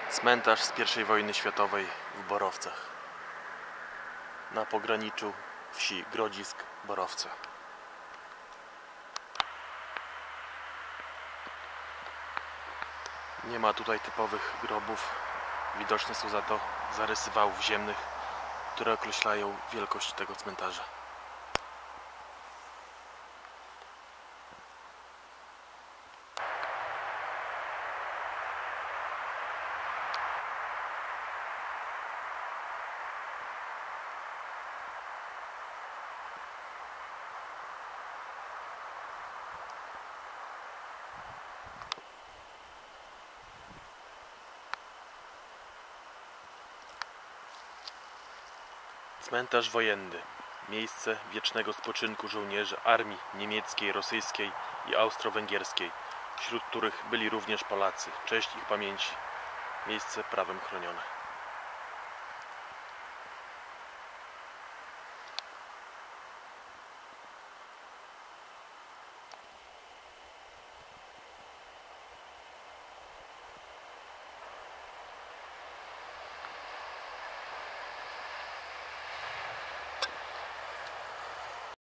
Cmentarz z I wojny światowej w Borowcach, na pograniczu wsi Grodzisk-Borowce. Nie ma tutaj typowych grobów, widoczne są za to zarysy wałów ziemnych, które określają wielkość tego cmentarza. Cmentarz wojenny. Miejsce wiecznego spoczynku żołnierzy armii niemieckiej, rosyjskiej i austro-węgierskiej, wśród których byli również Polacy. Cześć ich pamięci. Miejsce prawem chronione.